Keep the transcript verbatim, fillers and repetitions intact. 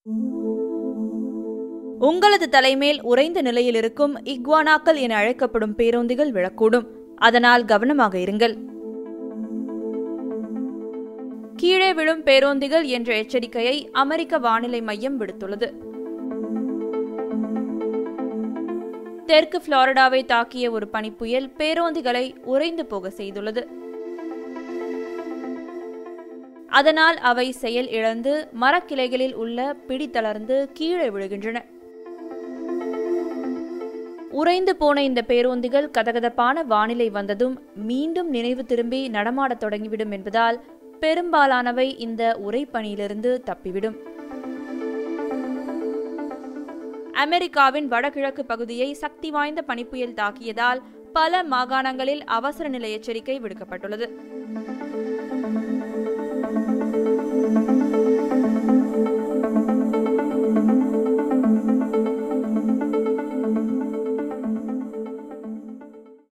உங்களது தலைமேல் உறைந்த நிலையில் இருக்கும் இக்வானாக்கள் என அழைக்கப்படும் பேரோந்திகள் விழக்கூடும். அதனால் கவனமாக இருங்கள். கீழே விழும் பேரோந்திகள் என்ற எச்சரிக்கையை அமெரிக்க வானிலை மையம் விடுத்துள்ளது. தெற்கு புளோரிடாவை தாக்கிய ஒரு பனிப்புயல் பேரோந்திகளை உறைந்து போக செய்துள்ளது. அதனால் அவை செயல் இழந்து மரக்கிளைகளில் உள்ள பிடி தளர்ந்து கீழே விழுகின்றன. உறைந்து போன இந்த பேரோந்திகள் கதகதப்பான வானிலை வந்ததும் மீண்டும் நினைவு திரும்பி நடமாடத் தொடங்கிவிடும் என்பதால் பெரும்பாலானவை இந்த உறைபனியிலிருந்து தப்பிவிடும். அமெரிக்காவின் வடகிழக்கு பகுதியை சக்தி வாய்ந்த பனிப்புயல் தாக்கியதால் பல மாகாணங்களில் அவசர நிலை எச்சரிக்கை விடுக்கப்பட்டுள்ளது.